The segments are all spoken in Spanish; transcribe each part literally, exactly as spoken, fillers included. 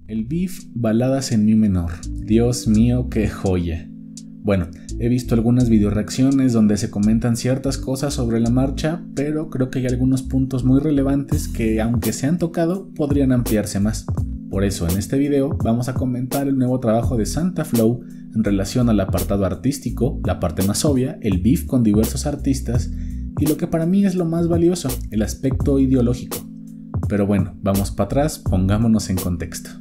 El Beef, baladas en mi menor. Dios mío, qué joya. Bueno, he visto algunas videoreacciones donde se comentan ciertas cosas sobre la marcha, pero creo que hay algunos puntos muy relevantes que, aunque se han tocado, podrían ampliarse más. Por eso, en este video vamos a comentar el nuevo trabajo de Santa Flow en relación al apartado artístico, la parte más obvia, el beef con diversos artistas, y lo que para mí es lo más valioso, el aspecto ideológico. Pero bueno, vamos para atrás, pongámonos en contexto.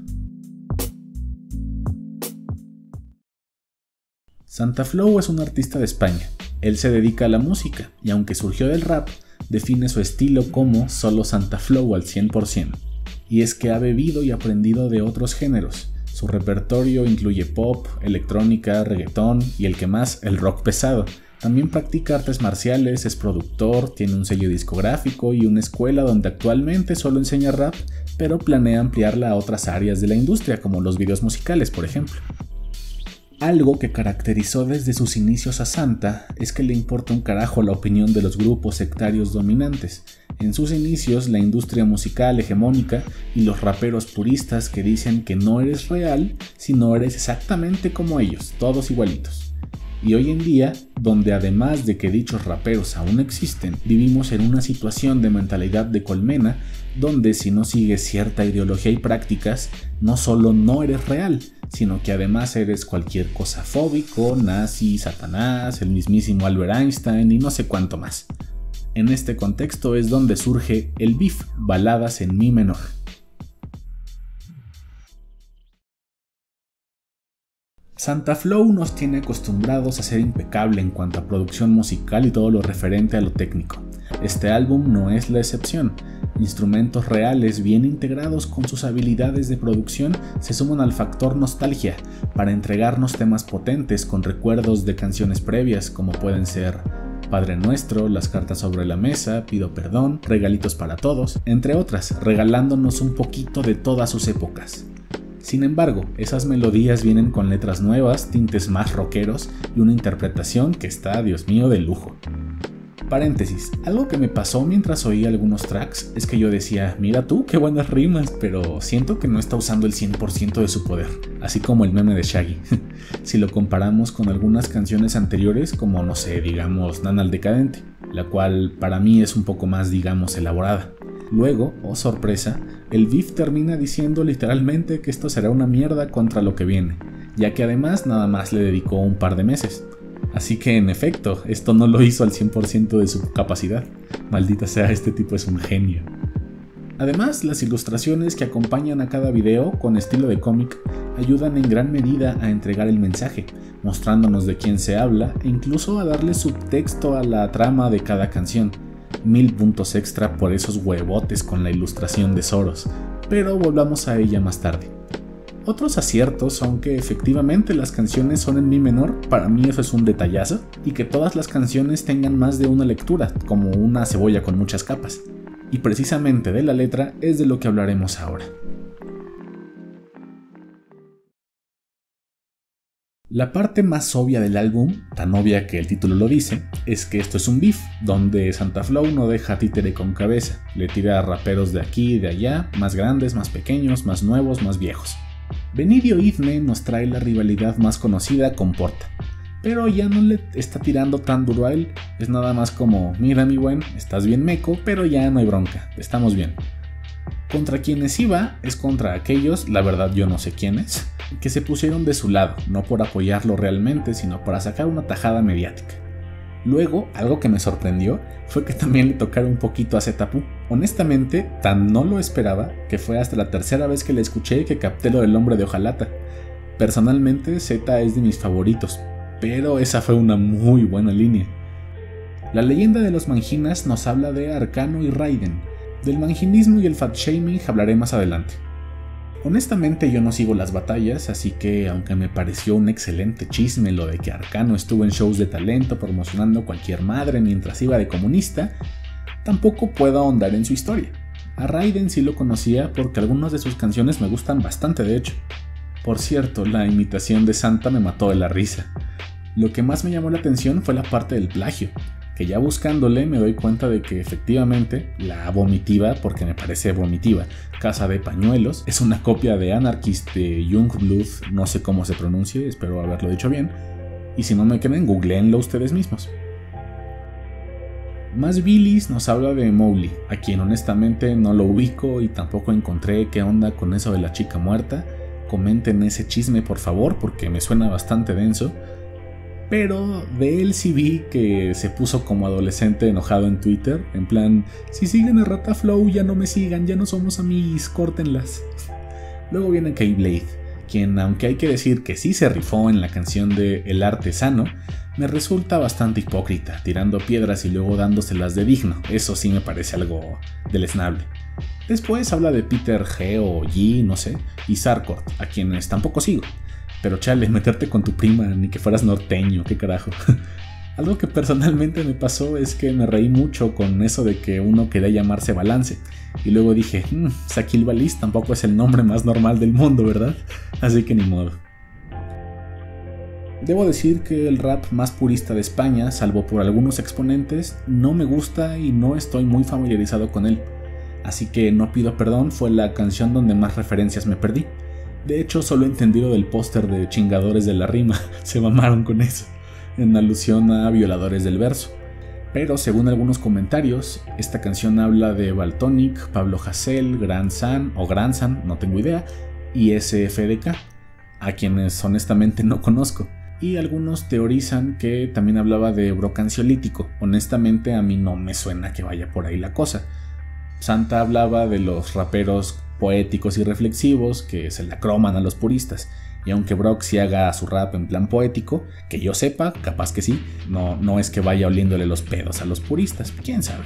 Santa Flow es un artista de España. Él se dedica a la música y aunque surgió del rap, define su estilo como solo Santa Flow al cien por ciento. Y es que ha bebido y aprendido de otros géneros. Su repertorio incluye pop, electrónica, reggaetón y el que más, el rock pesado. También practica artes marciales, es productor, tiene un sello discográfico y una escuela donde actualmente solo enseña rap, pero planea ampliarla a otras áreas de la industria como los videos musicales, por ejemplo. Algo que caracterizó desde sus inicios a Santa es que le importa un carajo la opinión de los grupos sectarios dominantes. En sus inicios, la industria musical hegemónica y los raperos puristas que dicen que no eres real si no eres exactamente como ellos, todos igualitos. Y hoy en día, donde además de que dichos raperos aún existen, vivimos en una situación de mentalidad de colmena, donde si no sigues cierta ideología y prácticas, no solo no eres real, sino que además eres cualquier cosa fóbico, nazi, satanás, el mismísimo Albert Einstein y no sé cuánto más. En este contexto es donde surge el beef, baladas en mi menor. Santa Flow nos tiene acostumbrados a ser impecable en cuanto a producción musical y todo lo referente a lo técnico. Este álbum no es la excepción. Instrumentos reales bien integrados con sus habilidades de producción se suman al factor nostalgia para entregarnos temas potentes con recuerdos de canciones previas como pueden ser Padre Nuestro, Las cartas sobre la mesa, Pido perdón, Regalitos para todos, entre otras, regalándonos un poquito de todas sus épocas. Sin embargo, esas melodías vienen con letras nuevas, tintes más rockeros y una interpretación que está, Dios mío, de lujo. Paréntesis, algo que me pasó mientras oía algunos tracks es que yo decía, mira tú, qué buenas rimas, pero siento que no está usando el cien por ciento de su poder, así como el meme de Shaggy. Si lo comparamos con algunas canciones anteriores, como no sé, digamos Nana el Decadente, la cual para mí es un poco más, digamos, elaborada. Luego, oh sorpresa, el beef termina diciendo literalmente que esto será una mierda contra lo que viene, ya que además nada más le dedicó un par de meses. Así que en efecto, esto no lo hizo al cien por ciento de su capacidad. Maldita sea, este tipo es un genio. Además, las ilustraciones que acompañan a cada video con estilo de cómic ayudan en gran medida a entregar el mensaje, mostrándonos de quién se habla e incluso a darle subtexto a la trama de cada canción. Mil puntos extra por esos huevotes con la ilustración de Soros, pero volvamos a ella más tarde. Otros aciertos son que efectivamente las canciones son en mi menor, para mí eso es un detallazo, y que todas las canciones tengan más de una lectura, como una cebolla con muchas capas. Y precisamente de la letra es de lo que hablaremos ahora. La parte más obvia del álbum, tan obvia que el título lo dice, es que esto es un beef, donde Santa Flow no deja títere con cabeza, le tira a raperos de aquí y de allá, más grandes, más pequeños, más nuevos, más viejos. Venid y oídme nos trae la rivalidad más conocida con Porta, pero ya no le está tirando tan duro a él, es nada más como, mira mi buen, estás bien meco, pero ya no hay bronca, estamos bien. Contra quienes iba es contra aquellos, la verdad yo no sé quiénes, que se pusieron de su lado, no por apoyarlo realmente, sino para sacar una tajada mediática. Luego, algo que me sorprendió fue que también le tocara un poquito a Zetapu. Honestamente, tan no lo esperaba que fue hasta la tercera vez que le escuché que capté lo del hombre de hojalata. Personalmente, Z es de mis favoritos, pero esa fue una muy buena línea. La leyenda de los manginas nos habla de Arcano y Raiden. Del manginismo y el fat shaming hablaré más adelante. Honestamente yo no sigo las batallas, así que aunque me pareció un excelente chisme lo de que Arcano estuvo en shows de talento promocionando cualquier madre mientras iba de comunista, tampoco puedo ahondar en su historia. A Raiden sí lo conocía porque algunas de sus canciones me gustan bastante de hecho. Por cierto, la imitación de Santa me mató de la risa. Lo que más me llamó la atención fue la parte del plagio, que ya buscándole me doy cuenta de que efectivamente la vomitiva, porque me parece vomitiva, Casa de Pañuelos es una copia de Anarchist de Youngblood, no sé cómo se pronuncie, espero haberlo dicho bien, y si no me creen, googleenlo ustedes mismos. Más Bilis nos habla de Mowgli, a quien honestamente no lo ubico y tampoco encontré qué onda con eso de la chica muerta. Comenten ese chisme por favor, porque me suena bastante denso. Pero de él sí vi que se puso como adolescente enojado en Twitter, en plan, si siguen a Rataflow ya no me sigan, ya no somos amigos, córtenlas. Luego viene Keyblade, quien aunque hay que decir que sí se rifó en la canción de El Artesano, me resulta bastante hipócrita, tirando piedras y luego dándoselas de digno, eso sí me parece algo deleznable. Después habla de Peter G o G, no sé, y Sarkort, a quienes tampoco sigo. Pero chale, meterte con tu prima, ni que fueras norteño, qué carajo. Algo que personalmente me pasó es que me reí mucho con eso de que uno quería llamarse Balance. Y luego dije, mmm, Sakil Balis tampoco es el nombre más normal del mundo, ¿verdad? Así que ni modo. Debo decir que el rap más purista de España, salvo por algunos exponentes, no me gusta y no estoy muy familiarizado con él. Así que No Pido Perdón fue la canción donde más referencias me perdí. De hecho, solo he entendido del póster de Chingadores de la Rima, se mamaron con eso, en alusión a Violadores del Verso. Pero según algunos comentarios, esta canción habla de Valtonyc, Pablo Hasél, Gran San o Gran San, no tengo idea, y S F D K, a quienes honestamente no conozco. Y algunos teorizan que también hablaba de Brocanciolítico. Honestamente a mí no me suena que vaya por ahí la cosa. Santa hablaba de los raperos poéticos y reflexivos que se la croman a los puristas. Y aunque Brock sí haga su rap en plan poético, que yo sepa, capaz que sí, no, no es que vaya oliéndole los pedos a los puristas, quién sabe.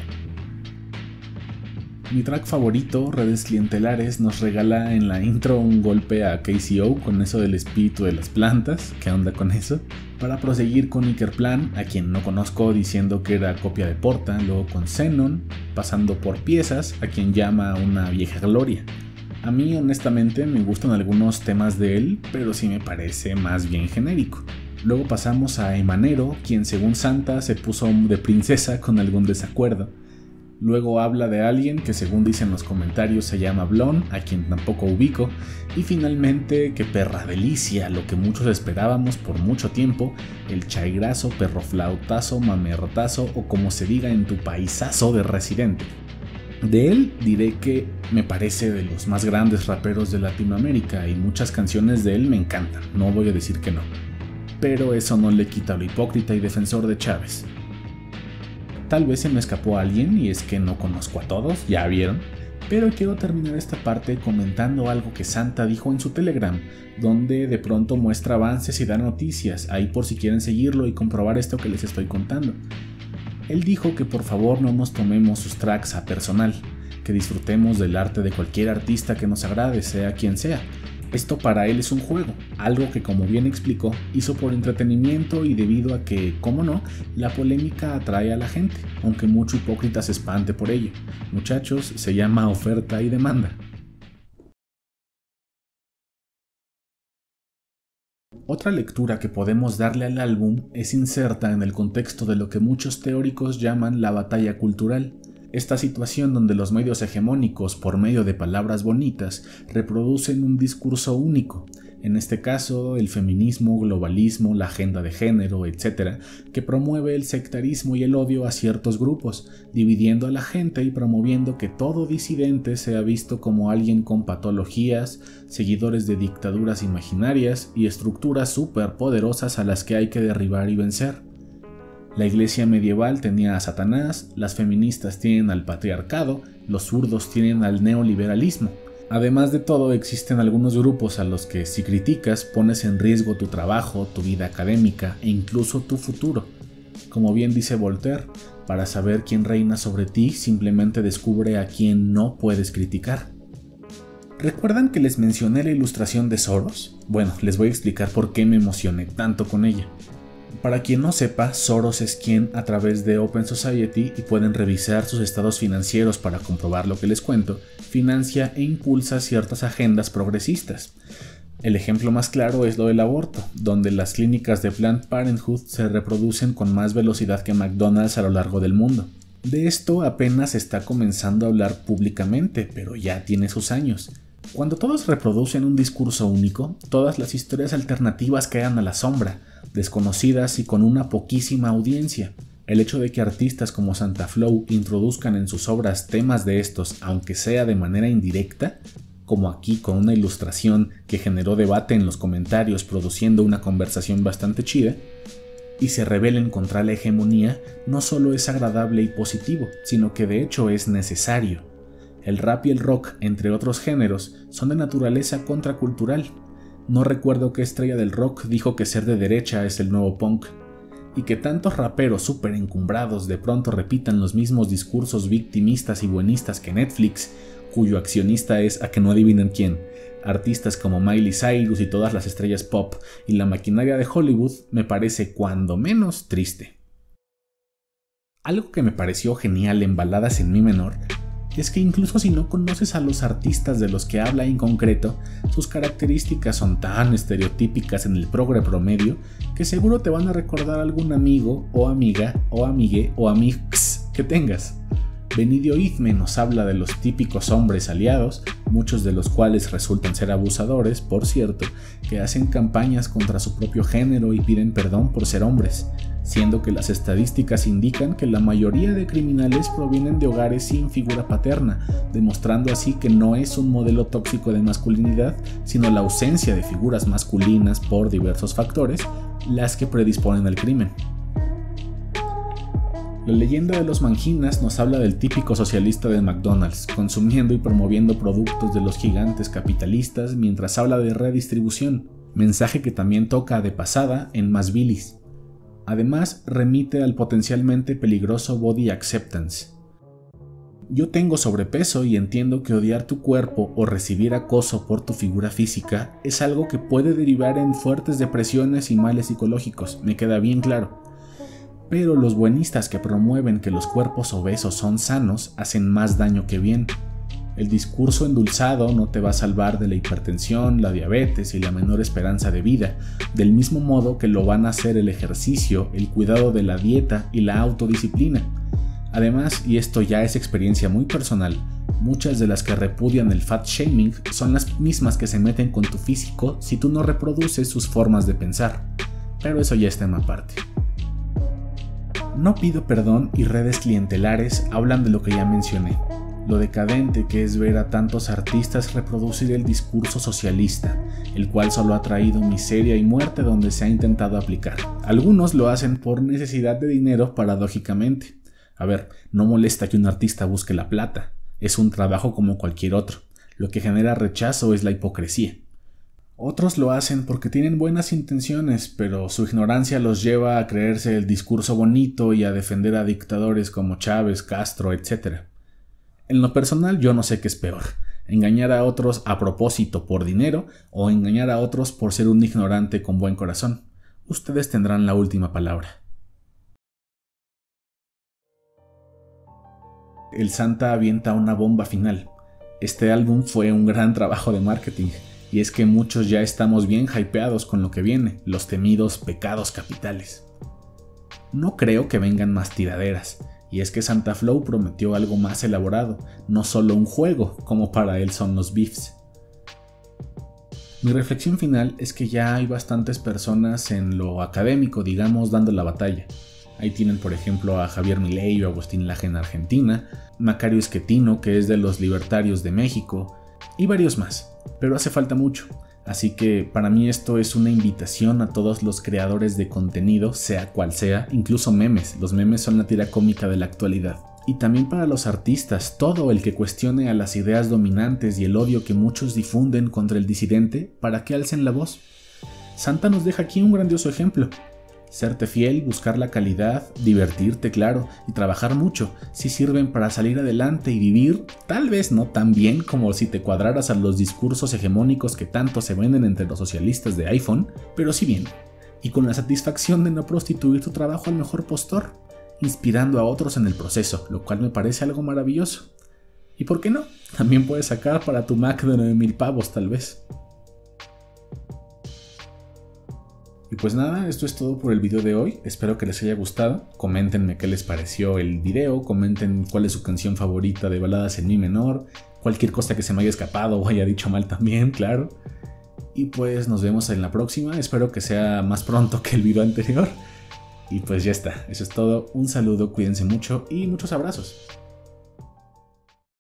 Mi track favorito, Redes Clientelares, nos regala en la intro un golpe a K C O con eso del espíritu de las plantas, ¿qué onda con eso? Para proseguir con Iker Plan, a quien no conozco, diciendo que era copia de Porta, luego con Xenon, pasando por Piezas, a quien llama una vieja gloria. A mí honestamente me gustan algunos temas de él, pero sí me parece más bien genérico. Luego pasamos a Emanero, quien según Santa se puso de princesa con algún desacuerdo. Luego habla de alguien que según dicen los comentarios se llama Blon, a quien tampoco ubico. Y finalmente, que perra delicia, lo que muchos esperábamos por mucho tiempo, el chaigrazo, perroflautazo, mamertazo o como se diga en tu paisazo de Residente. De él diré que me parece de los más grandes raperos de Latinoamérica y muchas canciones de él me encantan, no voy a decir que no. Pero eso no le quita lo hipócrita y defensor de Chávez. Tal vez se me escapó a alguien y es que no conozco a todos, ya vieron, pero quiero terminar esta parte comentando algo que Santa dijo en su Telegram, donde de pronto muestra avances y da noticias, ahí por si quieren seguirlo y comprobar esto que les estoy contando. Él dijo que por favor no nos tomemos sus tracks a personal, que disfrutemos del arte de cualquier artista que nos agrade, sea quien sea. Esto para él es un juego, algo que como bien explicó, hizo por entretenimiento y debido a que, como no, la polémica atrae a la gente, aunque mucho hipócrita se espante por ello. Muchachos, se llama oferta y demanda. Otra lectura que podemos darle al álbum es inserta en el contexto de lo que muchos teóricos llaman la batalla cultural. Esta situación donde los medios hegemónicos, por medio de palabras bonitas, reproducen un discurso único, en este caso el feminismo, globalismo, la agenda de género, etcétera, que promueve el sectarismo y el odio a ciertos grupos, dividiendo a la gente y promoviendo que todo disidente sea visto como alguien con patologías, seguidores de dictaduras imaginarias y estructuras superpoderosas a las que hay que derribar y vencer. La iglesia medieval tenía a Satanás, las feministas tienen al patriarcado, los zurdos tienen al neoliberalismo. Además de todo, existen algunos grupos a los que si criticas pones en riesgo tu trabajo, tu vida académica e incluso tu futuro. Como bien dice Voltaire, para saber quién reina sobre ti, simplemente descubre a quién no puedes criticar. ¿Recuerdan que les mencioné la ilustración de Soros? Bueno, les voy a explicar por qué me emocioné tanto con ella. Para quien no sepa, Soros es quien, a través de Open Society, y pueden revisar sus estados financieros para comprobar lo que les cuento, financia e impulsa ciertas agendas progresistas. El ejemplo más claro es lo del aborto, donde las clínicas de Planned Parenthood se reproducen con más velocidad que McDonald's a lo largo del mundo. De esto apenas se está comenzando a hablar públicamente, pero ya tiene sus años. Cuando todos reproducen un discurso único, todas las historias alternativas quedan a la sombra, desconocidas y con una poquísima audiencia. El hecho de que artistas como Santaflow introduzcan en sus obras temas de estos, aunque sea de manera indirecta, como aquí con una ilustración que generó debate en los comentarios produciendo una conversación bastante chida, y se rebelen contra la hegemonía, no solo es agradable y positivo, sino que de hecho es necesario. El rap y el rock, entre otros géneros, son de naturaleza contracultural. No recuerdo qué estrella del rock dijo que ser de derecha es el nuevo punk. Y que tantos raperos súper encumbrados de pronto repitan los mismos discursos victimistas y buenistas que Netflix, cuyo accionista es, a que no adivinen quién, artistas como Miley Cyrus y todas las estrellas pop y la maquinaria de Hollywood, me parece cuando menos triste. Algo que me pareció genial en Baladas en Mi menor es que incluso si no conoces a los artistas de los que habla en concreto, sus características son tan estereotípicas en el progre promedio que seguro te van a recordar algún amigo o amiga o amigue o amix que tengas. Benidio Izme nos habla de los típicos hombres aliados, muchos de los cuales resultan ser abusadores, por cierto, que hacen campañas contra su propio género y piden perdón por ser hombres, siendo que las estadísticas indican que la mayoría de criminales provienen de hogares sin figura paterna, demostrando así que no es un modelo tóxico de masculinidad, sino la ausencia de figuras masculinas por diversos factores, las que predisponen al crimen. La leyenda de los Manginas nos habla del típico socialista de McDonald's, consumiendo y promoviendo productos de los gigantes capitalistas mientras habla de redistribución, mensaje que también toca de pasada en Más Bilis. Además, remite al potencialmente peligroso body acceptance. Yo tengo sobrepeso y entiendo que odiar tu cuerpo o recibir acoso por tu figura física es algo que puede derivar en fuertes depresiones y males psicológicos, me queda bien claro. Pero los buenistas que promueven que los cuerpos obesos son sanos hacen más daño que bien. El discurso endulzado no te va a salvar de la hipertensión, la diabetes y la menor esperanza de vida, del mismo modo que lo van a hacer el ejercicio, el cuidado de la dieta y la autodisciplina. Además, y esto ya es experiencia muy personal, muchas de las que repudian el fat shaming son las mismas que se meten con tu físico si tú no reproduces sus formas de pensar. Pero eso ya es tema aparte. No pido perdón y redes clientelares hablan de lo que ya mencioné, lo decadente que es ver a tantos artistas reproducir el discurso socialista, el cual solo ha traído miseria y muerte donde se ha intentado aplicar. Algunos lo hacen por necesidad de dinero paradójicamente. A ver, no molesta que un artista busque la plata, es un trabajo como cualquier otro, lo que genera rechazo es la hipocresía. Otros lo hacen porque tienen buenas intenciones, pero su ignorancia los lleva a creerse el discurso bonito y a defender a dictadores como Chávez, Castro, etcétera. En lo personal yo no sé qué es peor, engañar a otros a propósito por dinero o engañar a otros por ser un ignorante con buen corazón. Ustedes tendrán la última palabra. El Santa avienta una bomba final. Este álbum fue un gran trabajo de marketing. Y es que muchos ya estamos bien hypeados con lo que viene, los temidos pecados capitales. No creo que vengan más tiraderas, y es que Santaflow prometió algo más elaborado, no solo un juego, como para él son los beefs. Mi reflexión final es que ya hay bastantes personas en lo académico, digamos, dando la batalla. Ahí tienen por ejemplo a Javier Milei o Agustín Laje en Argentina, Macario Schettino, que es de los Libertarios de México, y varios más. Pero hace falta mucho, así que para mí esto es una invitación a todos los creadores de contenido, sea cual sea, incluso memes. Los memes son la tira cómica de la actualidad. Y también para los artistas, todo el que cuestione a las ideas dominantes y el odio que muchos difunden contra el disidente, para que alcen la voz. Santa nos deja aquí un grandioso ejemplo. Serte fiel, buscar la calidad, divertirte, claro, y trabajar mucho, si sirven para salir adelante y vivir, tal vez no tan bien como si te cuadraras a los discursos hegemónicos que tanto se venden entre los socialistas de iPhone, pero sí bien, y con la satisfacción de no prostituir tu trabajo al mejor postor, inspirando a otros en el proceso, lo cual me parece algo maravilloso. ¿Y por qué no? También puedes sacar para tu Mac de nueve mil pavos tal vez. Y pues nada, esto es todo por el video de hoy, espero que les haya gustado, coméntenme qué les pareció el video, comenten cuál es su canción favorita de baladas en mi menor, cualquier cosa que se me haya escapado o haya dicho mal también, claro. Y pues nos vemos en la próxima, espero que sea más pronto que el video anterior. Y pues ya está, eso es todo, un saludo, cuídense mucho y muchos abrazos.